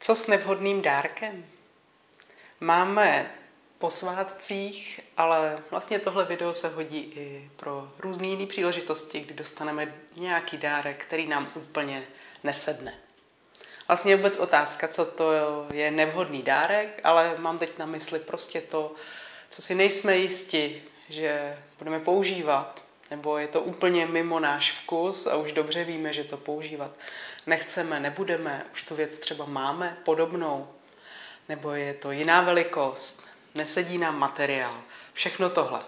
Co s nevhodným dárkem? Máme po svátcích, ale vlastně tohle video se hodí i pro různé jiné příležitosti, kdy dostaneme nějaký dárek, který nám úplně nesedne. Vlastně je vůbec otázka, co to je nevhodný dárek, ale mám teď na mysli prostě to, co si nejsme jisti, že budeme používat, nebo je to úplně mimo náš vkus a už dobře víme, že to používat nechceme, nebudeme, už tu věc třeba máme podobnou, nebo je to jiná velikost, nesedí nám materiál, všechno tohle.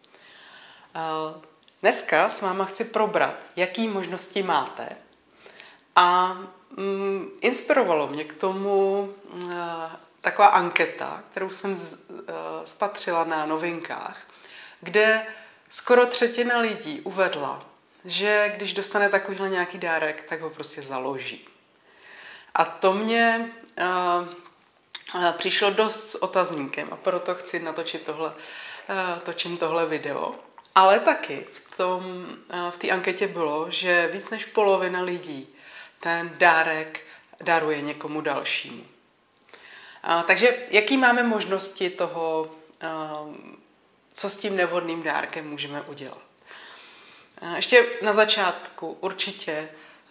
Dneska s váma chci probrat, jaký možnosti máte a inspirovalo mě k tomu taková anketa, kterou jsem spatřila na Novinkách, kde skoro třetina lidí uvedla, že když dostane takovýhle nějaký dárek, tak ho prostě založí. A to mě přišlo dost s otazníkem a proto chci natočit točím tohle video. Ale taky v té anketě bylo, že víc než polovina lidí ten dárek daruje někomu dalšímu. Takže jaký máme možnosti toho, co s tím nevhodným dárkem můžeme udělat? Ještě na začátku určitě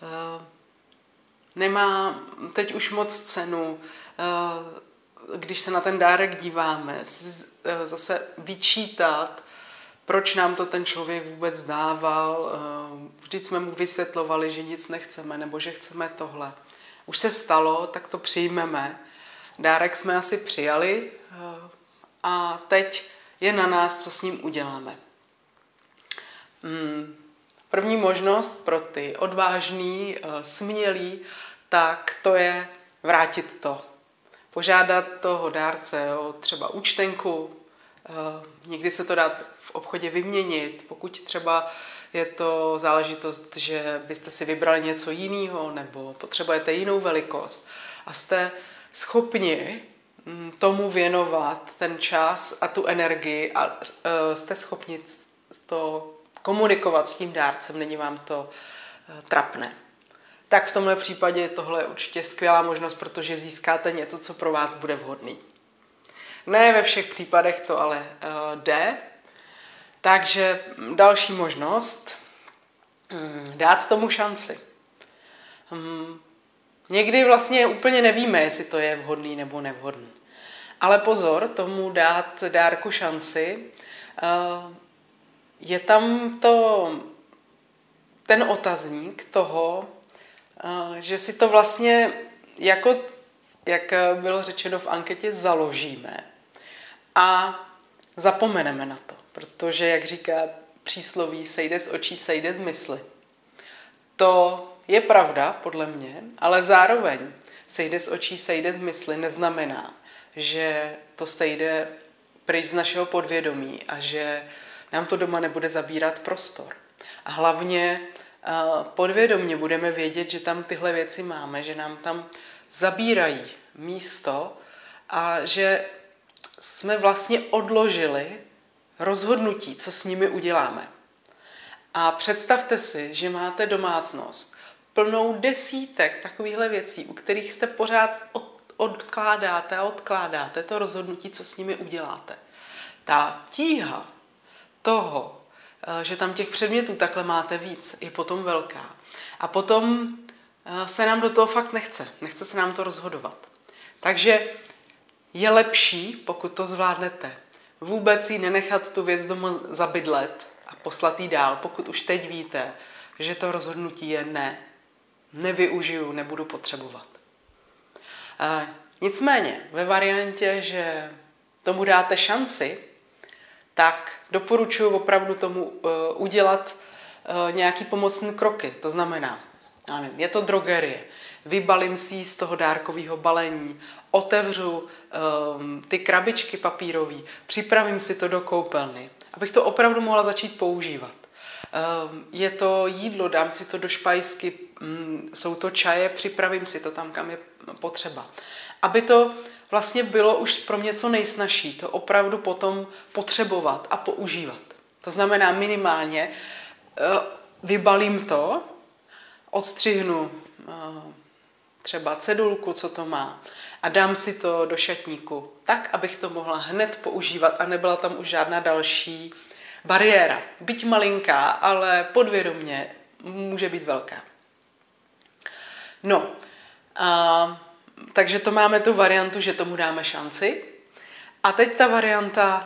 nemá teď už moc cenu, když se na ten dárek díváme, zase vyčítat, proč nám to ten člověk vůbec dával. Vždyť jsme mu vysvětlovali, že nic nechceme, nebo že chceme tohle. Už se stalo, tak to přijmeme. Dárek jsme asi přijali a teď je na nás, co s ním uděláme. První možnost pro ty odvážný, smělý, tak to je vrátit to. Požádat toho dárce o třeba účtenku, někdy se to dá v obchodě vyměnit, pokud třeba je to záležitost, že byste si vybrali něco jiného nebo potřebujete jinou velikost a jste schopni tomu věnovat ten čas a tu energii a jste schopni to komunikovat s tím dárcem, není vám to trapné. Tak v tomhle případě tohle je určitě skvělá možnost, protože získáte něco, co pro vás bude vhodný. Ne ve všech případech to ale jde. Takže další možnost, dát tomu šanci. Někdy vlastně úplně nevíme, jestli to je vhodný nebo nevhodný. Ale pozor, tomu dát dárku šanci, je tam ten otazník toho, že si to vlastně, jako, jak bylo řečeno v anketě, založíme a zapomeneme na to. Protože, jak říká přísloví, sejde z očí, sejde z mysli. To je pravda, podle mě, ale zároveň sejde z očí, sejde z mysli neznamená, že to sejde pryč z našeho podvědomí a že nám to doma nebude zabírat prostor. A hlavně podvědomě budeme vědět, že tam tyhle věci máme, že nám tam zabírají místo a že jsme vlastně odložili rozhodnutí, co s nimi uděláme. A představte si, že máte domácnost plnou desítek takovýchhle věcí, u kterých jste pořád odkládáte to rozhodnutí, co s nimi uděláte. Ta tíha toho, že tam těch předmětů takhle máte víc, je potom velká. A potom se nám do toho fakt nechce se nám to rozhodovat. Takže je lepší, pokud to zvládnete, vůbec jí nenechat tu věc doma zabydlet a poslat jí dál, pokud už teď víte, že to rozhodnutí je ne, nevyužiju, nebudu potřebovat. Nicméně, ve variantě, že tomu dáte šanci, tak doporučuji opravdu tomu udělat nějaký pomocný kroky. To znamená, je to drogerie, vybalím si ji z toho dárkového balení, otevřu ty krabičky papírové, připravím si to do koupelny, abych to opravdu mohla začít používat. Je to jídlo, dám si to do špajsky, jsou to čaje, připravím si to tam, kam je potřeba. Aby to vlastně bylo už pro mě co nejsnažší, to opravdu potom potřebovat a používat. To znamená minimálně vybalím to, odstřihnu třeba cedulku, co to má, a dám si to do šatníku, tak, abych to mohla hned používat a nebyla tam už žádná další bariéra. Byť malinká, ale podvědomě může být velká. No, takže to máme tu variantu, že tomu dáme šanci. A teď ta varianta,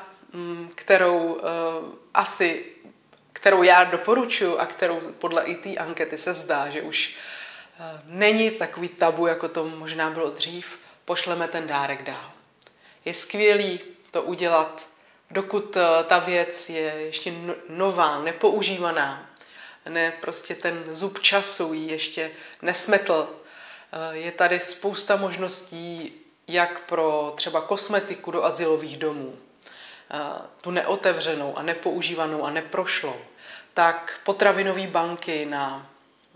kterou já doporučuji a kterou podle i té ankety se zdá, že už není takový tabu, jako to možná bylo dřív, pošleme ten dárek dál. Je skvělý to udělat, dokud ta věc je ještě nová, nepoužívaná, ne prostě ten zub času ji ještě nesmetl. Je tady spousta možností, jak pro třeba kosmetiku do azylových domů, tu neotevřenou a nepoužívanou a neprošlou, tak potravinové banky na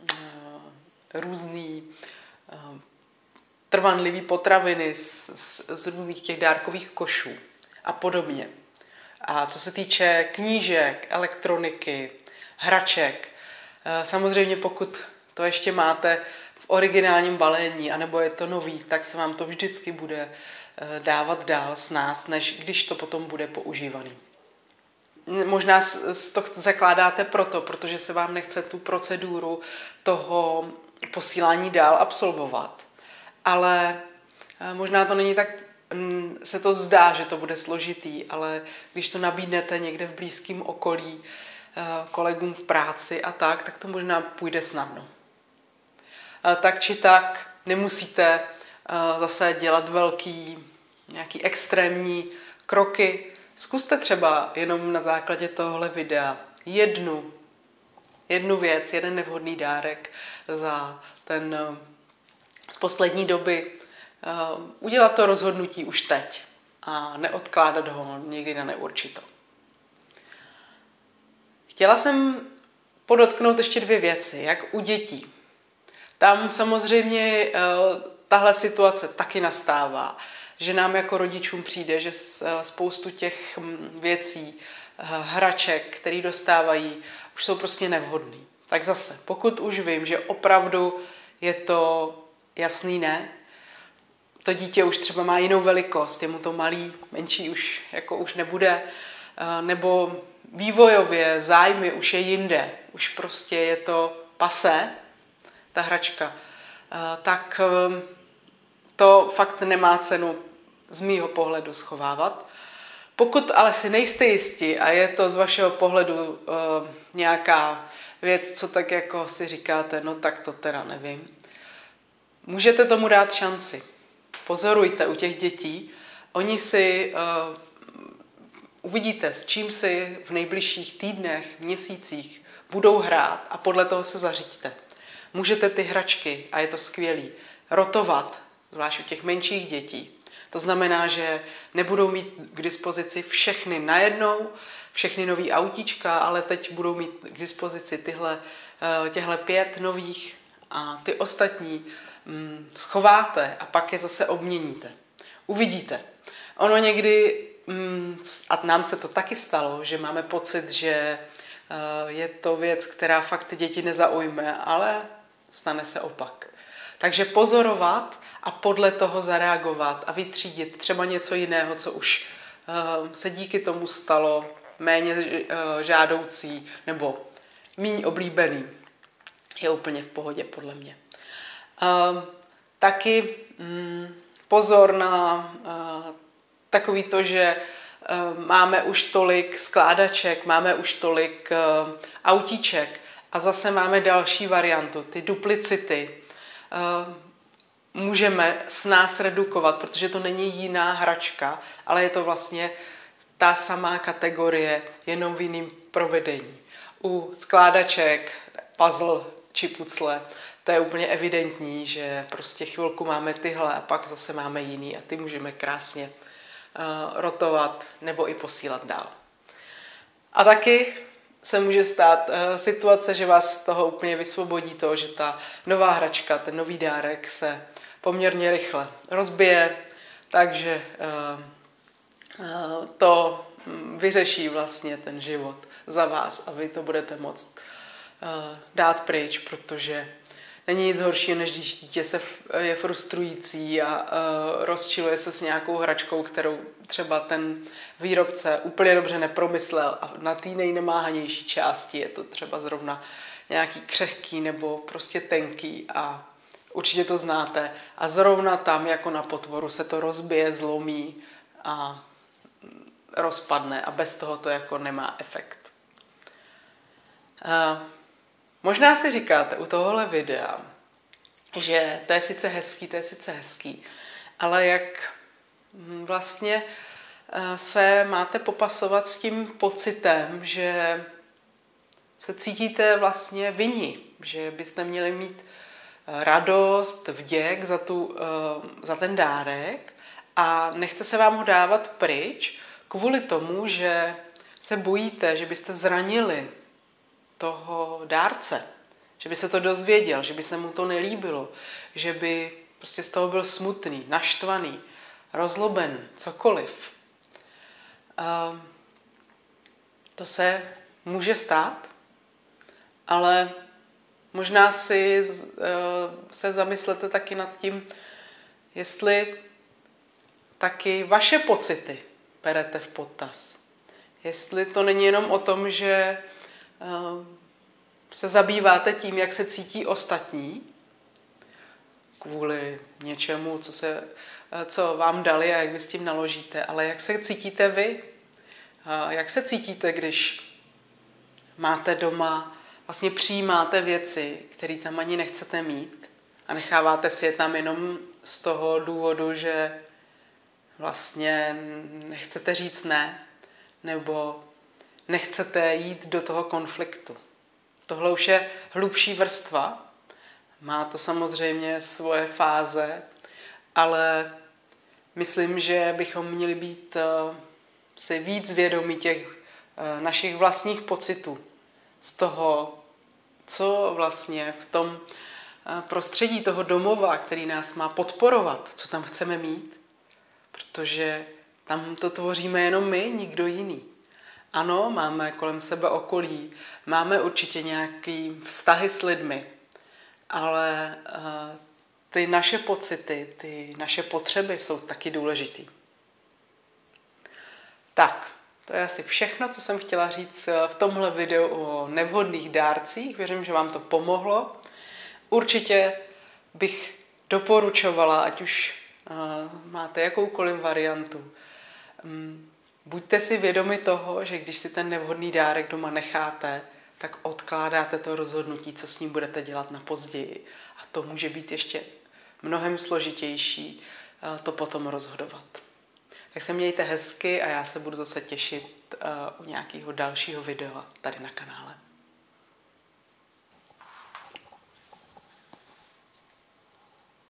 různý trvanlivý potraviny z různých těch dárkových košů a podobně. A co se týče knížek, elektroniky, hraček, samozřejmě pokud to ještě máte v originálním balení, anebo je to nový, tak se vám to vždycky bude dávat dál s nás, než když to potom bude používaný. Možná to zakládáte protože se vám nechce tu proceduru toho posílání dál absolvovat. Ale možná to není tak, se to zdá, že to bude složitý, ale když to nabídnete někde v blízkém okolí, kolegům v práci a tak to možná půjde snadno. Tak či tak nemusíte zase dělat nějaký extrémní kroky. Zkuste třeba jenom na základě tohle videa jednu věc, jeden nevhodný dárek z poslední doby. Udělat to rozhodnutí už teď a neodkládat ho někdy na neurčito. Chtěla jsem podotknout ještě 2 věci, jak u dětí. Tam samozřejmě tahle situace taky nastává, že nám jako rodičům přijde, že spoustu těch věcí, hraček, které dostávají, už jsou prostě nevhodný. Tak zase, pokud už vím, že opravdu je to jasný ne, to dítě už třeba má jinou velikost, je mu to malý, menší už nebude, nebo vývojově zájmy už je jinde, už prostě je to pasé, ta hračka, tak to fakt nemá cenu z mýho pohledu schovávat. Pokud ale si nejste jisti a je to z vašeho pohledu nějaká věc, co tak jako si říkáte, no tak to teda nevím, můžete tomu dát šanci. Pozorujte u těch dětí, oni si uvidíte, s čím si v nejbližších týdnech, měsících budou hrát a podle toho se zařiďte. Můžete ty hračky, a je to skvělý, rotovat, zvlášť u těch menších dětí. To znamená, že nebudou mít k dispozici všechny najednou, všechny nový autíčka, ale teď budou mít k dispozici těhle 5 nových a ty ostatní schováte a pak je zase obměníte. Uvidíte. Ono někdy, a nám se to taky stalo, že máme pocit, že je to věc, která fakt děti nezaujme, ale stane se opak. Takže pozorovat a podle toho zareagovat a vytřídit třeba něco jiného, co už se díky tomu stalo méně žádoucí nebo míň oblíbený, je úplně v pohodě podle mě. Taky pozor na takový to, že máme už tolik skládaček, máme už tolik autíček a zase máme další variantu, ty duplicity. Můžeme s nás redukovat, protože to není jiná hračka, ale je to vlastně ta samá kategorie, jenom v jiném provedení. U skládaček, puzzle či pucle, to je úplně evidentní, že prostě chvilku máme tyhle a pak zase máme jiný a ty můžeme krásně rotovat nebo i posílat dál. A taky se může stát situace, že vás z toho úplně vysvobodí to, že ta nová hračka, ten nový dárek se poměrně rychle rozbije, takže to vyřeší vlastně ten život za vás a vy to budete moct dát pryč, protože není nic horšího, než když dítě je frustrující a rozčiluje se s nějakou hračkou, kterou třeba ten výrobce úplně dobře nepromyslel a na té nejnemáhanější části je to třeba zrovna nějaký křehký nebo prostě tenký a určitě to znáte. A zrovna tam, jako na potvoru, se to rozbije, zlomí a rozpadne a bez toho to jako nemá efekt. Možná si říkáte u tohohle videa, že to je sice hezký, ale jak vlastně se máte popasovat s tím pocitem, že se cítíte vlastně vinni, že byste měli mít radost, vděk za ten dárek a nechce se vám ho dávat pryč kvůli tomu, že se bojíte, že byste zranili toho dárce, že by se to dozvěděl, že by se mu to nelíbilo, že by prostě z toho byl smutný, naštvaný, rozloben, cokoliv. To se může stát, ale možná se zamyslete taky nad tím, jestli taky vaše pocity berete v potaz. Jestli to není jenom o tom, že se zabýváte tím, jak se cítí ostatní, kvůli něčemu, co vám dali a jak vy s tím naložíte, ale jak se cítíte vy? Jak se cítíte, když máte doma, vlastně přijímáte věci, které tam ani nechcete mít a necháváte si je tam jenom z toho důvodu, že vlastně nechcete říct ne, nebo nechcete jít do toho konfliktu. Tohle už je hlubší vrstva, má to samozřejmě svoje fáze, ale myslím, že bychom měli být si víc vědomí těch našich vlastních pocitů, z toho, co vlastně v tom prostředí toho domova, který nás má podporovat, co tam chceme mít, protože tam to tvoříme jenom my, nikdo jiný. Ano, máme kolem sebe okolí, máme určitě nějaký vztahy s lidmi, ale ty naše pocity, ty naše potřeby jsou taky důležitý. Tak, to je asi všechno, co jsem chtěla říct v tomhle videu o nevhodných dárcích. Věřím, že vám to pomohlo. Určitě bych doporučovala, ať už máte jakoukoliv variantu, buďte si vědomi toho, že když si ten nevhodný dárek doma necháte, tak odkládáte to rozhodnutí, co s ním budete dělat na později. A to může být ještě mnohem složitější to potom rozhodovat. Tak se mějte hezky a já se budu zase těšit u nějakého dalšího videa tady na kanále.